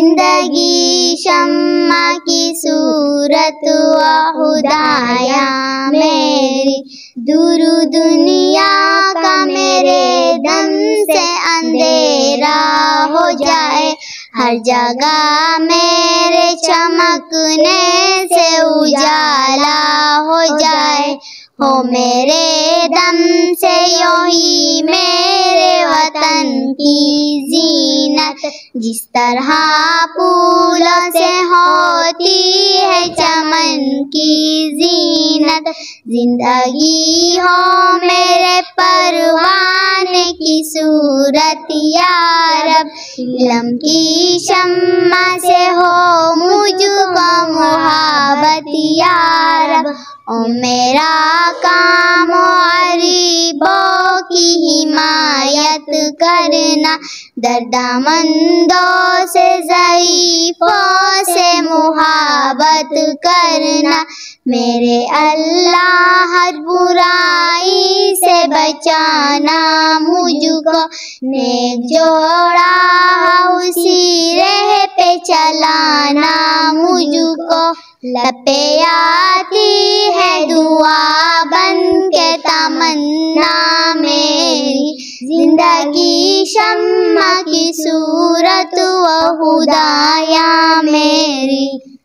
जिंदगी शम्मा की सूरत व खुदाया मेरी, दूर दुनिया का मेरे दम से अंधेरा हो जाए, हर जगह मेरे चमकने से उजाला हो जाए। हो मेरे दम से यूं ही मेरे वतन की जीनत, जिस तरह फूलों से होती है चमन की जीनत। जिंदगी हो मेरे परवाने की सूरत या रब, इल्म की शम्मा से हो मुझको मुहब्बत या रब। ओ मेरा काम गरीबों की हिमायत करना, दर्दमंदों से ज़ईफ़ों से मुहब्बत करना। मेरे अल्लाह हर बुराई से बचाना मुझको, नेक जोड़ा उसी राह पे चलाना मुझको। लपे आती है दुआ बन के तमन्ना मेरी, जिंदगी शम्मा की सूरत व खुदाया मेरी।